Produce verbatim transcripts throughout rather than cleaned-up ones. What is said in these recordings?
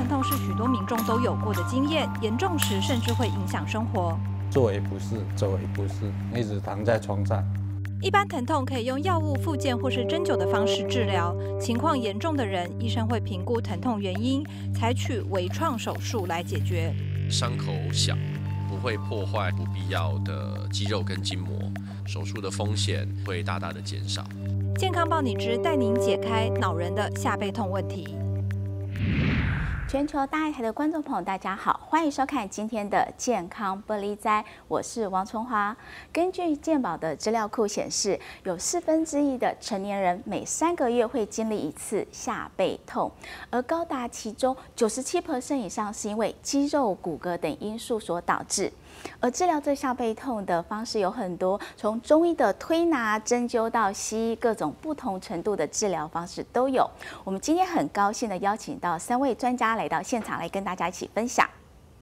疼痛是许多民众都有过的经验，严重时甚至会影响生活。 坐也不是，走也不是，一直躺在床上。 一般疼痛可以用药物、复健或是针灸的方式治疗，情况严重的人，医生会评估疼痛原因，采取微创手术来解决。 伤口小，不会破坏不必要的肌肉跟筋膜，手术的风险会大大的减少。 健康报你知，带您解开恼人的下背痛问题。 全球大爱台的观众朋友，大家好，欢迎收看今天的健康不离哉，我是王春华。根据健保的资料库显示，有四分之一的成年人每三个月会经历一次下背痛，而高达其中九十七 percent 以上是因为肌肉、骨骼等因素所导致。而治疗这下背痛的方式有很多，从中医的推拿、针灸到西医，各种不同程度的治疗方式都有。我们今天很高兴的邀请到三位专家来到现场，来跟大家一起分享。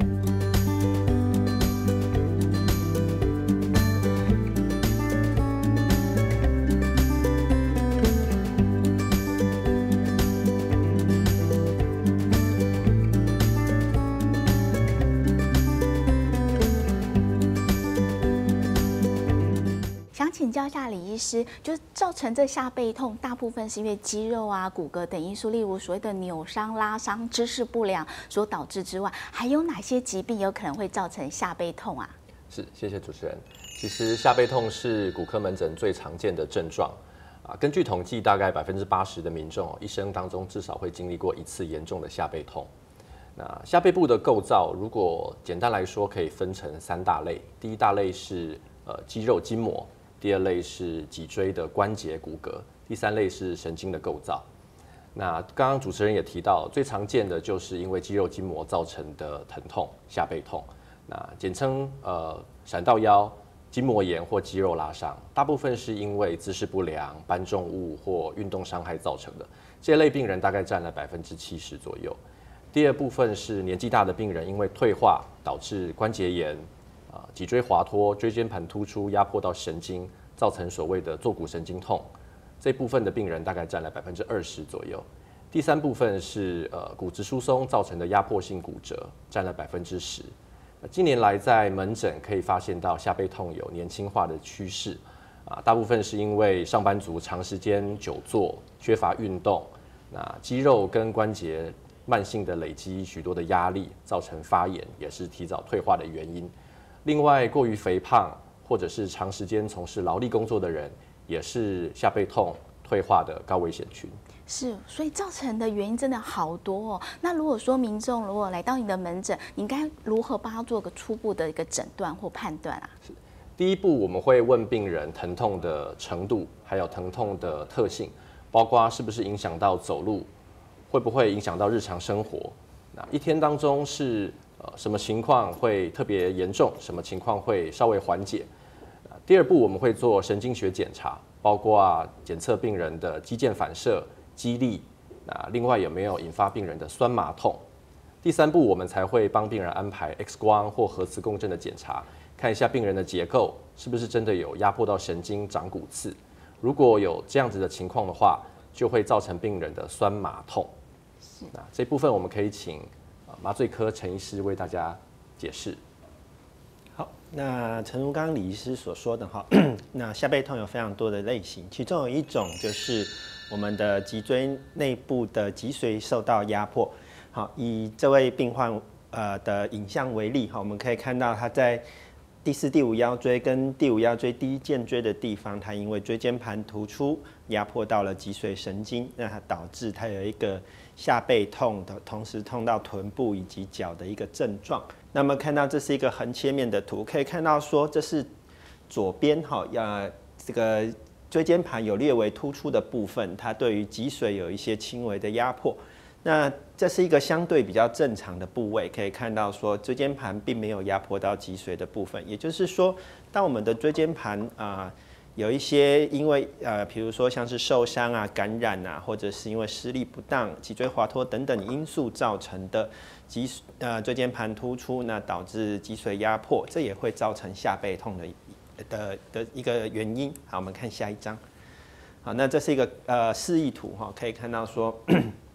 请教一下李医师，就是造成这下背痛，大部分是因为肌肉啊、骨骼等因素，例如所谓的扭伤、拉伤、姿势不良所导致之外，还有哪些疾病有可能会造成下背痛啊？ 是，谢谢主持人。其实下背痛是骨科门诊最常见的症状啊。根据统计，大概百分之八十的民众一生当中至少会经历过一次严重的下背痛。那下背部的构造，如果简单来说，可以分成三大类。第一大类是呃肌肉筋膜。第二类是脊椎的关节骨骼，第三类是神经的构造。那刚刚主持人也提到，最常见的就是因为肌肉筋膜造成的疼痛，下背痛。那简称呃闪到腰、筋膜炎或肌肉拉伤，大部分是因为姿势不良、搬重物或运动伤害造成的。这类病人大概占了百分之七十左右。第二部分是年纪大的病人，因为退化导致关节炎。啊，脊椎滑脱、椎间盘突出压迫到神经，造成所谓的坐骨神经痛，这部分的病人大概占了百分之二十左右。第三部分是呃骨质疏松造成的压迫性骨折，占了百分之十。近年来在门诊可以发现到下背痛有年轻化的趋势，啊，大部分是因为上班族长时间久坐、缺乏运动，那肌肉跟关节慢性的累积许多的压力，造成发炎，也是提早退化的原因。另外，过于肥胖或者是长时间从事劳力工作的人，也是下背痛退化的高危险群。 是，所以造成的原因真的好多哦。那如果说民众如果来到你的门诊，你应该如何帮他做个初步的一个诊断或判断啊？ 是，第一步我们会问病人疼痛的程度，还有疼痛的特性，包括是不是影响到走路，会不会影响到日常生活。那一天当中是呃什么情况会特别严重，什么情况会稍微缓解。第二步我们会做神经学检查，包括检测病人的肌腱反射、肌力，那另外有没有引发病人的酸麻痛。第三步我们才会帮病人安排 X 光或核磁共振的检查，看一下病人的结构是不是真的有压迫到神经、长骨刺。如果有这样子的情况的话，就会造成病人的酸麻痛。那这部分我们可以请麻醉科陈医师为大家解释。 好，那诚如刚刚李医师所说的哈，那下背痛有非常多的类型，其中有一种就是我们的脊椎内部的脊髓受到压迫。好，以这位病患呃的影像为例，哈，我们可以看到他在第四、第五腰椎跟第五腰椎第一肩椎的地方，它因为椎间盘突出压迫到了脊髓神经，那它导致它有一个下背痛的，同时痛到臀部以及脚的一个症状。那么看到这是一个横切面的图，可以看到说这是左边哈，要这个椎间盘有略微突出的部分，它对于脊髓有一些轻微的压迫。那这是一个相对比较正常的部位，可以看到说椎间盘并没有压迫到脊髓的部分，也就是说，当我们的椎间盘啊、呃、有一些因为呃，比如说像是受伤啊、感染啊，或者是因为施力不当、脊椎滑脱等等因素造成的脊呃椎间盘突出，那导致脊髓压迫，这也会造成下背痛的的的一个原因。好，我们看下一张。好，那这是一个呃示意图哈，可以看到说。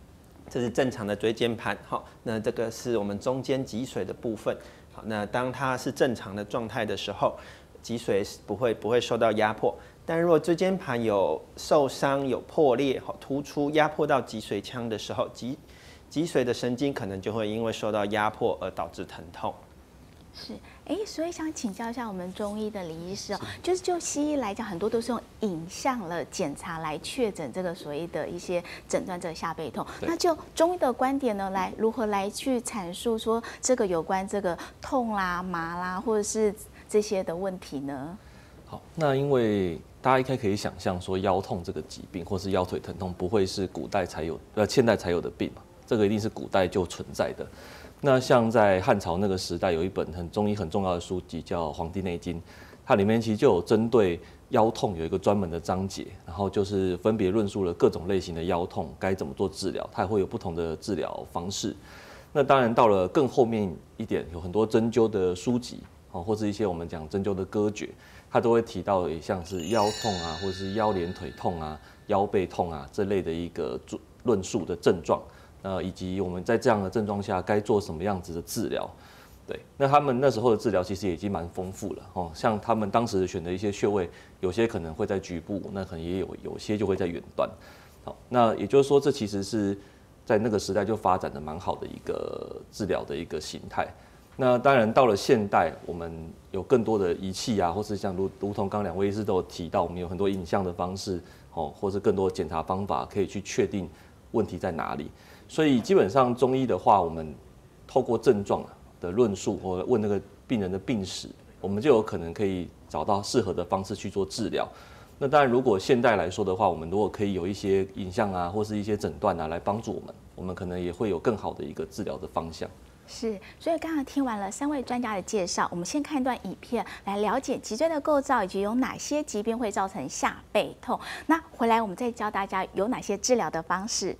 这是正常的椎间盘，好，那这个是我们中间脊髓的部分。好，那当它是正常的状态的时候，脊髓不会不会受到压迫。但如果椎间盘有受伤、有破裂、好突出、压迫到脊髓腔的时候，脊脊髓的神经可能就会因为受到压迫而导致疼痛。 是，哎，所以想请教一下我们中医的李医师哦，就是就西医来讲，很多都是用影像了检查来确诊这个所谓的一些诊断这个下背痛。那就中医的观点呢，来如何来去阐述说这个有关这个痛啦、麻啦，或者是这些的问题呢？ 好，那因为大家应该可以想象说，腰痛这个疾病或是腰腿疼痛，不会是古代才有呃现代才有的病嘛，这个一定是古代就存在的。那像在汉朝那个时代，有一本很中医很重要的书籍叫《黄帝内经》，它里面其实就有针对腰痛有一个专门的章节，然后就是分别论述了各种类型的腰痛该怎么做治疗，它也会有不同的治疗方式。那当然到了更后面一点，有很多针灸的书籍哦，或是一些我们讲针灸的歌诀，它都会提到像是腰痛啊，或是腰连腿痛啊、腰背痛啊这类的一个论述的症状。呃，以及我们在这样的症状下该做什么样子的治疗，对，那他们那时候的治疗其实也已经蛮丰富了哦，像他们当时选的一些穴位，有些可能会在局部，那可能也有有些就会在远端，好，那也就是说，这其实是在那个时代就发展的蛮好的一个治疗的一个形态。那当然到了现代，我们有更多的仪器啊，或是像如如同刚两位医师都有提到，我们有很多影像的方式哦，或是更多的检查方法，可以去确定问题在哪里。所以基本上中医的话，我们透过症状的论述或问那个病人的病史，我们就有可能可以找到适合的方式去做治疗。那当然，如果现代来说的话，我们如果可以有一些影像啊，或是一些诊断啊，来帮助我们，我们可能也会有更好的一个治疗的方向。 是，所以刚刚听完了三位专家的介绍，我们先看一段影片来了解脊椎的构造以及有哪些疾病会造成下背痛。那回来我们再教大家有哪些治疗的方式。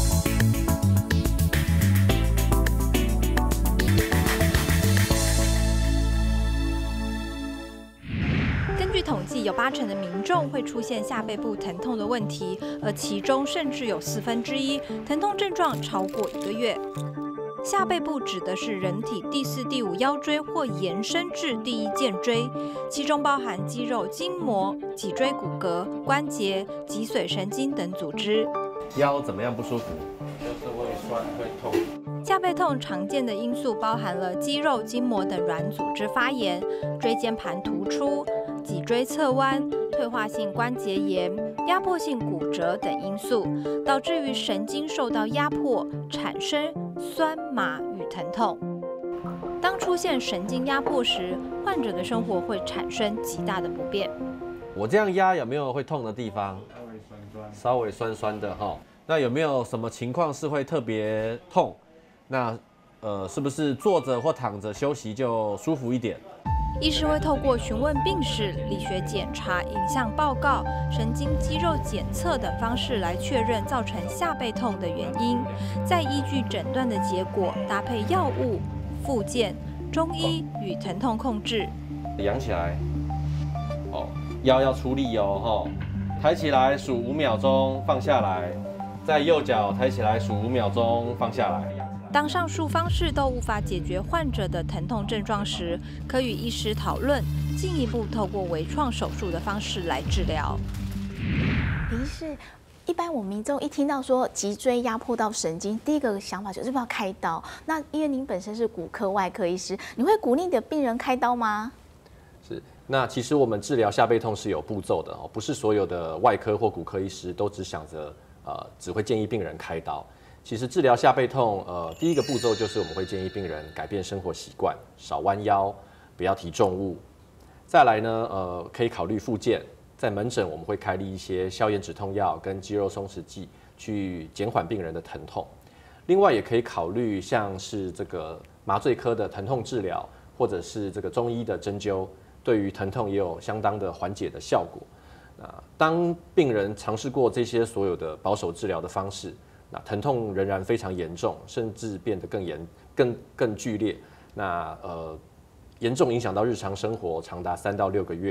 根据统计，有八成的民众会出现下背部疼痛的问题，而其中甚至有四分之一疼痛症状超过一个月。下背部指的是人体第四、第五腰椎或延伸至第一肩椎，其中包含肌肉、筋膜、脊椎骨骼、关节、脊髓神经等组织。 腰怎么样不舒服？ 就是会酸会痛。 下背痛常见的因素包含了肌肉、筋膜等软组织发炎、椎间盘突出、脊椎侧弯、退化性关节炎、压迫性骨折等因素，导致于神经受到压迫，产生酸麻与疼痛。当出现神经压迫时，患者的生活会产生极大的不便。 我这样压有没有会痛的地方？ 稍微酸酸。 稍微酸酸的哈。那有没有什么情况是会特别痛？那呃，是不是坐着或躺着休息就舒服一点？ 医师会透过询问病史、理学检查、影像报告、神经肌肉检测等方式来确认造成下背痛的原因，再依据诊断的结果搭配药物、复健、中医与疼痛控制。 仰起来，哦，腰要出力哦，哈，抬起来数五秒钟，放下来，在右脚抬起来数五秒钟，放下来。 当上述方式都无法解决患者的疼痛症状时，可与医师讨论进一步透过微创手术的方式来治疗。 李医师，一般我们民众一听到说脊椎压迫到神经，第一个想法就是要不要开刀。那因为您本身是骨科外科医师，你会鼓励你的病人开刀吗？ 是。那其实我们治疗下背痛是有步骤的哦，不是所有的外科或骨科医师都只想着呃只会建议病人开刀。其实治疗下背痛，呃，第一个步骤就是我们会建议病人改变生活习惯，少弯腰，不要提重物。再来呢，呃，可以考虑复健，在门诊我们会开立一些消炎止痛药跟肌肉松弛剂，去减缓病人的疼痛。另外也可以考虑像是这个麻醉科的疼痛治疗，或者是这个中医的针灸，对于疼痛也有相当的缓解的效果。那当病人尝试过这些所有的保守治疗的方式，那疼痛仍然非常严重，甚至变得更严、更更剧烈。那呃，严重影响到日常生活，长达三到六个月。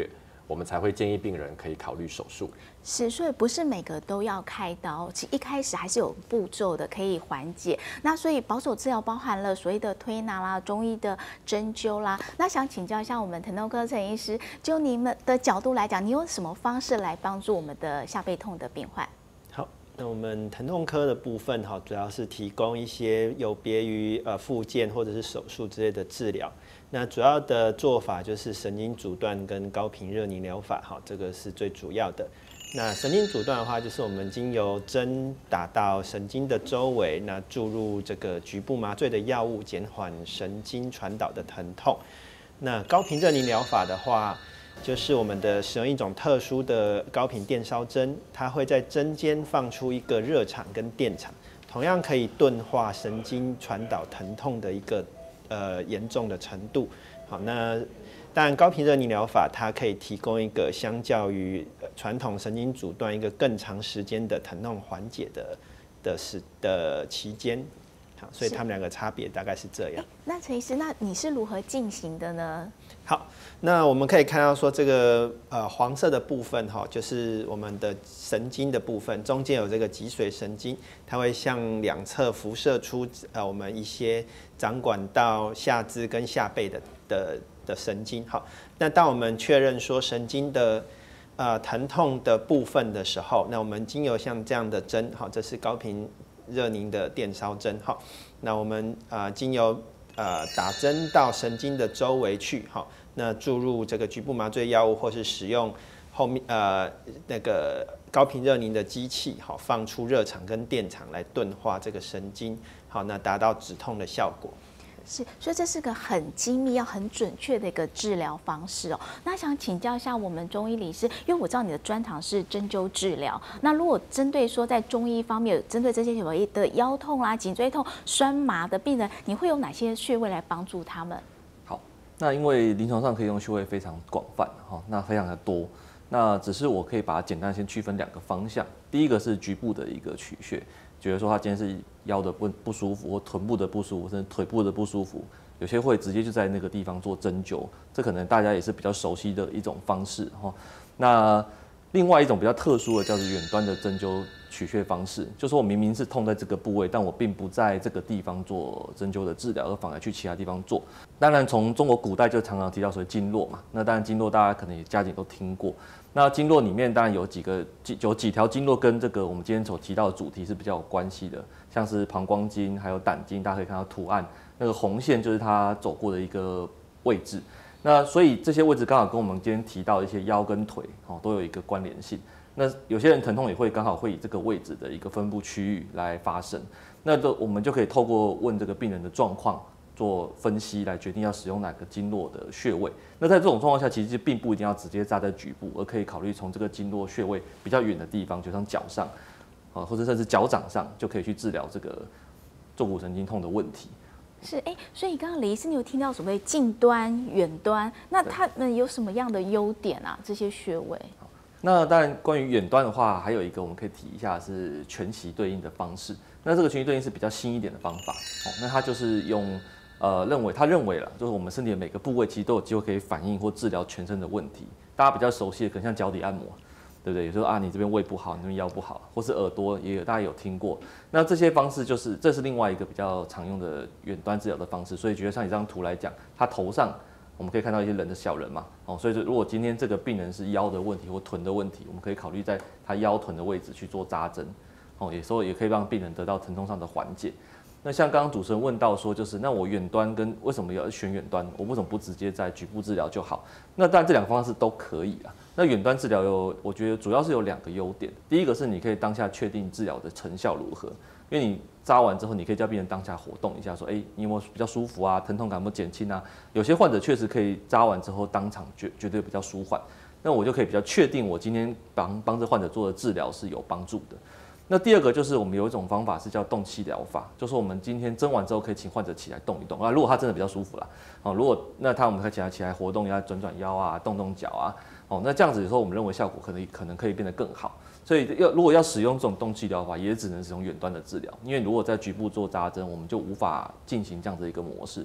我们才会建议病人可以考虑手术。 是，所以不是每个都要开刀，其实一开始还是有步骤的，可以缓解。那所以保守治疗包含了所谓的推拿啦、中医的针灸啦。那想请教一下我们疼痛科陈医师，就你们的角度来讲，你有什么方式来帮助我们的下背痛的病患？ 好，那我们疼痛科的部分哈，主要是提供一些有别于呃复健或者是手术之类的治疗。那主要的做法就是神经阻断跟高频热凝疗法，哈，这个是最主要的。那神经阻断的话，就是我们经由针打到神经的周围，那注入这个局部麻醉的药物，减缓神经传导的疼痛。那高频热凝疗法的话，就是我们的使用一种特殊的高频电烧针，它会在针尖放出一个热场跟电场，同样可以钝化神经传导疼痛的一个呃严重的程度。好，那当然高频热凝疗法它可以提供一个相较于传统神经阻断一个更长时间的疼痛缓解的的时的期间。好，所以他们两个差别大概是这样。 那陈医师，那你是如何进行的呢？ 好，那我们可以看到说这个呃黄色的部分哈，就是我们的神经的部分，中间有这个脊髓神经，它会向两侧辐射出呃我们一些掌管到下肢跟下背的的的神经。好，那当我们确认说神经的呃疼痛的部分的时候，那我们经由像这样的针，好，这是高频热凝的电烧针，好，那我们呃经由呃打针到神经的周围去，好，那注入这个局部麻醉药物，或是使用后面呃那个高频热凝的机器，好，放出热场跟电场来钝化这个神经，好，那达到止痛的效果。 是，所以这是个很精密、要很准确的一个治疗方式哦。那想请教一下我们中医理师，因为我知道你的专长是针灸治疗。那如果针对说在中医方面，针对这些所谓的腰痛啦、颈椎痛、酸麻的病人，你会有哪些穴位来帮助他们？ 好，那因为临床上可以用穴位非常广泛哈，那非常的多。那只是我可以把它简单先区分两个方向。第一个是局部的一个取穴，觉得说他今天是腰的不不舒服，或臀部的不舒服，甚至腿部的不舒服，有些会直接就在那个地方做针灸，这可能大家也是比较熟悉的一种方式哈。那另外一种比较特殊的叫做远端的针灸取穴方式，就是我明明是痛在这个部位，但我并不在这个地方做针灸的治疗，而反而去其他地方做。当然，从中国古代就常常提到所谓经络嘛，那当然经络大家可能也家里都听过。那经络里面当然有几个有几条经络跟这个我们今天所提到的主题是比较有关系的，像是膀胱经还有胆经，大家可以看到图案，那个红线就是它走过的一个位置。那所以这些位置刚好跟我们今天提到的一些腰跟腿哦都有一个关联性。那有些人疼痛也会刚好会以这个位置的一个分布区域来发生，那都我们就可以透过问这个病人的状况做分析，来决定要使用哪个经络的穴位。那在这种状况下，其实并不一定要直接扎在局部，而可以考虑从这个经络穴位比较远的地方，就像脚上，啊，或者甚至脚掌上，就可以去治疗这个坐骨神经痛的问题。 是，哎，所以刚刚李医师，你有听到所谓近端、远端，那它们有什么样的优点啊？这些穴位？ 那当然，关于远端的话，还有一个我们可以提一下是全息对应的方式。那这个全息对应是比较新一点的方法，哦，那它就是用呃认为他认为了，就是我们身体的每个部位其实都有机会可以反映或治疗全身的问题。大家比较熟悉的，可能像脚底按摩，对不对？有时候啊，你这边胃不好，你这边腰不好，或是耳朵也有，大家有听过。那这些方式就是这是另外一个比较常用的远端治疗的方式。所以觉得像你这张图来讲，他头上我们可以看到一些人的小人嘛，哦，所以如果今天这个病人是腰的问题或臀的问题，我们可以考虑在他腰臀的位置去做扎针，哦，有时候也可以让病人得到疼痛上的缓解。那像刚刚主持人问到说，就是那我远端跟为什么要选远端？我为什么不直接在局部治疗就好？那当然这两个方式都可以啊。那远端治疗有，我觉得主要是有两个优点。第一个是你可以当下确定治疗的成效如何，因为你扎完之后，你可以叫病人当下活动一下，说，哎，你有没有比较舒服啊？疼痛感有没有减轻啊？有些患者确实可以扎完之后当场绝绝对比较舒缓，那我就可以比较确定我今天帮帮这患者做的治疗是有帮助的。那第二个就是我们有一种方法是叫动气疗法，就是我们今天针完之后可以请患者起来动一动啊，如果他真的比较舒服啦，哦，如果那他我们可以起来起来活动一下，转转腰啊，动动脚啊，哦，那这样子有时候我们认为效果可能可能可以变得更好。所以要如果要使用这种动气疗法，也只能使用远端的治疗，因为如果在局部做扎针，我们就无法进行这样的一个模式。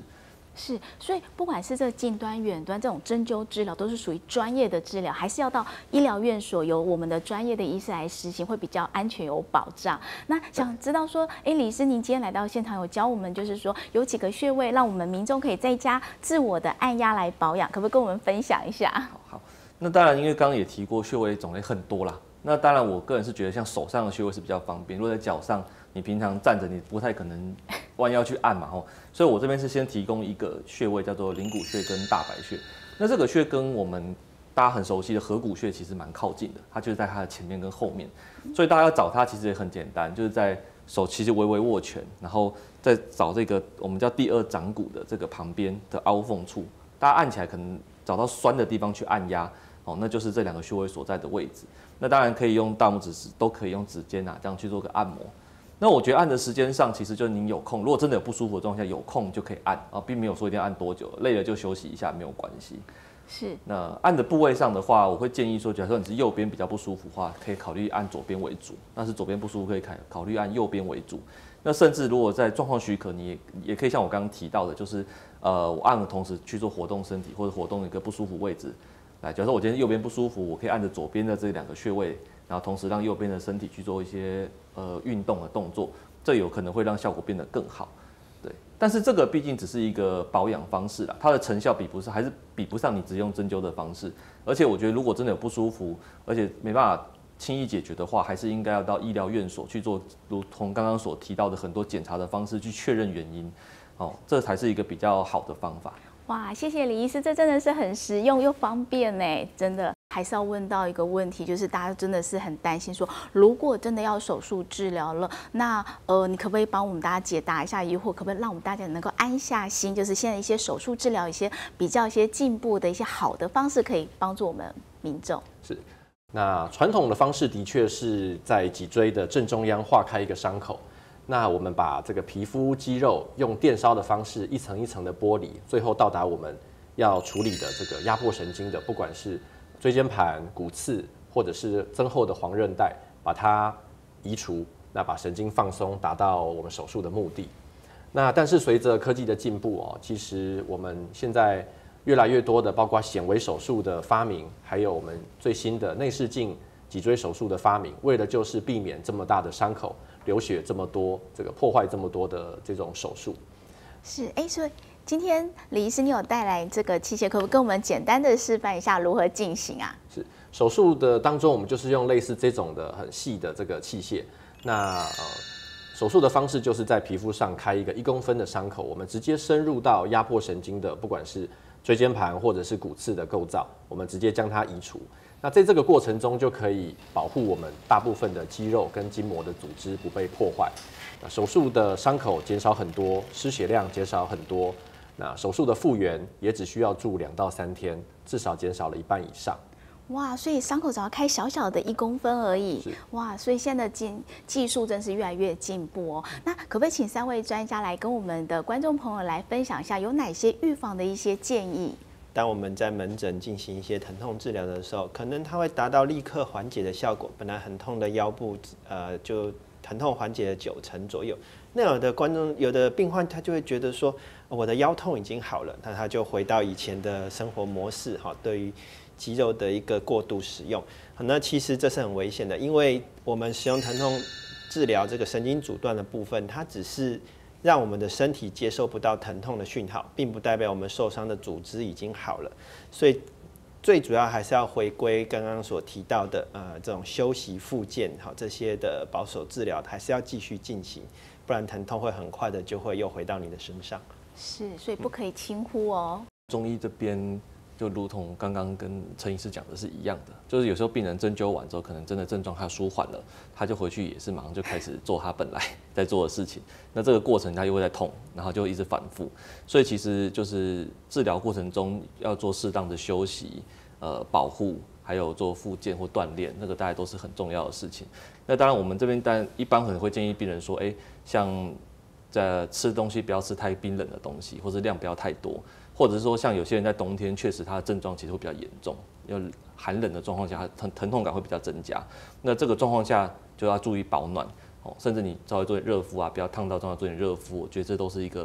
是，所以不管是这个近端、远端这种针灸治疗，都是属于专业的治疗，还是要到医疗院所由我们的专业的医师来实行，会比较安全有保障。那想知道说，哎，李医师，您今天来到现场有教我们，就是说有几个穴位，让我们民众可以在家自我的按压来保养，可不可以跟我们分享一下？ 好，好，那当然，因为刚刚也提过，穴位种类很多啦。那当然，我个人是觉得像手上的穴位是比较方便，如果在脚上，你平常站着，你不太可能弯腰去按嘛，吼，所以我这边是先提供一个穴位，叫做灵骨穴跟大白穴。那这个穴跟我们大家很熟悉的合谷穴其实蛮靠近的，它就是在它的前面跟后面，所以大家要找它其实也很简单，就是在手其实微微握拳，然后再找这个我们叫第二掌骨的这个旁边的凹缝处，大家按起来可能找到酸的地方去按压，哦，那就是这两个穴位所在的位置。那当然可以用大拇指，都可以用指尖啊，这样去做个按摩。那我觉得按的时间上，其实就是您有空，如果真的有不舒服的状况下，有空就可以按啊，并没有说一定要按多久，累了就休息一下没有关系。 是。 那按的部位上的话，我会建议说，假设你是右边比较不舒服的话，可以考虑按左边为主；那是左边不舒服，可以考考虑按右边为主。那甚至如果在状况许可，你也也可以像我刚刚提到的，就是呃，我按的同时去做活动身体或者活动一个不舒服位置。来，假设我今天右边不舒服，我可以按着左边的这两个穴位，然后同时让右边的身体去做一些呃运动的动作，这有可能会让效果变得更好。对，但是这个毕竟只是一个保养方式啦，它的成效比不上，还是比不上你直接用针灸的方式。而且我觉得，如果真的有不舒服，而且没办法轻易解决的话，还是应该要到医疗院所去做，如同刚刚所提到的很多检查的方式去确认原因，哦，这才是一个比较好的方法。 哇，谢谢李医师，这真的是很实用又方便呢，真的。还是要问到一个问题，就是大家真的是很担心说，如果真的要手术治疗了，那呃，你可不可以帮我们大家解答一下疑惑？可不可以让我们大家能够安下心？就是现在一些手术治疗，一些比较一些进步的一些好的方式，可以帮助我们民众。 是，那传统的方式的确是在脊椎的正中央划开一个伤口。那我们把这个皮肤肌肉用电烧的方式一层一层的剥离，最后到达我们要处理的这个压迫神经的，不管是椎间盘、骨刺或者是增厚的黄韧带，把它移除，那把神经放松，达到我们手术的目的。那但是随着科技的进步哦，其实我们现在越来越多的，包括显微手术的发明，还有我们最新的内视镜脊椎手术的发明，为的就是避免这么大的伤口流血这么多，这个破坏这么多的这种手术。 是，哎，所以今天李医师，你有带来这个器械，可不可以跟我们简单的示范一下如何进行啊？ 是，手术的当中，我们就是用类似这种的很细的这个器械。那呃，手术的方式就是在皮肤上开一个一公分的伤口，我们直接深入到压迫神经的，不管是椎间盘或者是骨刺的构造，我们直接将它移除。那在这个过程中，就可以保护我们大部分的肌肉跟筋膜的组织不被破坏。那手术的伤口减少很多，失血量减少很多。那手术的复原也只需要住两到三天，至少减少了一半以上。 哇，所以伤口只要开小小的一公分而已。哇，所以现在的技技术真是越来越进步哦。那可不可以请三位专家来跟我们的观众朋友来分享一下，有哪些预防的一些建议？ 当我们在门诊进行一些疼痛治疗的时候，可能它会达到立刻缓解的效果。本来很痛的腰部，呃，就疼痛缓解了九成左右。那有的观众、有的病患，他就会觉得说，我的腰痛已经好了，那他就回到以前的生活模式，哈，对于肌肉的一个过度使用，那其实这是很危险的，因为我们使用疼痛治疗这个神经阻断的部分，它只是让我们的身体接收不到疼痛的讯号，并不代表我们受伤的组织已经好了。所以最主要还是要回归刚刚所提到的，呃，这种休息复健，好这些的保守治疗，还是要继续进行，不然疼痛会很快的就会又回到你的身上。 是，所以不可以轻忽哦。 中医这边就如同刚刚跟陈医师讲的是一样的，就是有时候病人针灸完之后，可能真的症状他舒缓了，他就回去也是马上就开始做他本来在做的事情。那这个过程他又会在痛，然后就一直反复。所以其实就是治疗过程中要做适当的休息、呃保护，还有做复健或锻炼，那个大概都是很重要的事情。那当然我们这边当然一般可能会建议病人说，哎、欸，像在吃东西不要吃太冰冷的东西，或者量不要太多。或者是说，像有些人在冬天，确实他的症状其实会比较严重，要寒冷的状况下，疼疼痛感会比较增加。那这个状况下就要注意保暖哦，甚至你稍微做点热敷啊，不要烫到，重要做点热敷。我觉得这都是一个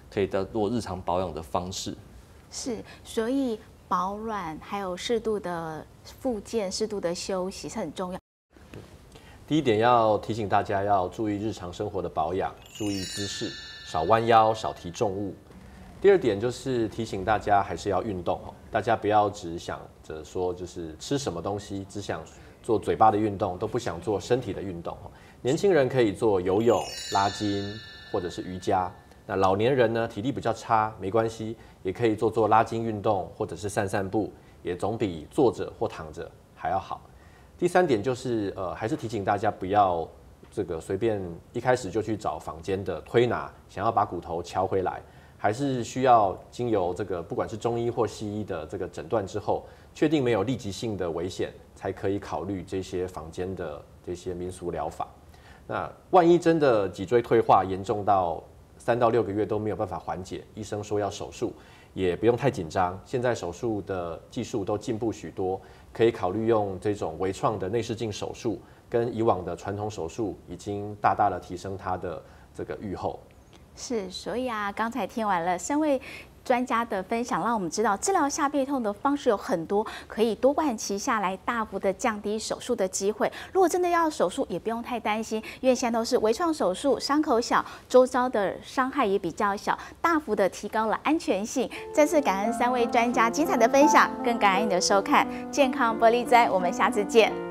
可以当做日常保养的方式。 是，所以保软还有适度的复健、适度的休息是很重要。 第一点要提醒大家要注意日常生活的保养，注意姿势，少弯腰，少提重物。第二点就是提醒大家还是要运动哦，大家不要只想着说就是吃什么东西，只想做嘴巴的运动，都不想做身体的运动哦。年轻人可以做游泳、拉筋或者是瑜伽，那老年人呢体力比较差，没关系，也可以做做拉筋运动或者是散散步，也总比坐着或躺着还要好。第三点就是呃，还是提醒大家不要这个随便一开始就去找坊间的推拿，想要把骨头敲回来。还是需要经由这个不管是中医或西医的这个诊断之后，确定没有立即性的危险，才可以考虑这些坊间的这些民俗疗法。那万一真的脊椎退化严重到三到六个月都没有办法缓解，医生说要手术，也不用太紧张。现在手术的技术都进步许多，可以考虑用这种微创的内视镜手术，跟以往的传统手术已经大大的提升它的这个预后。 是，所以啊，刚才听完了三位专家的分享，让我们知道治疗下背痛的方式有很多，可以多管齐下来，大幅的降低手术的机会。如果真的要手术，也不用太担心，因为现在都是微创手术，伤口小，周遭的伤害也比较小，大幅的提高了安全性。再次感恩三位专家精彩的分享，更感恩你的收看，健康玻璃斋，我们下次见。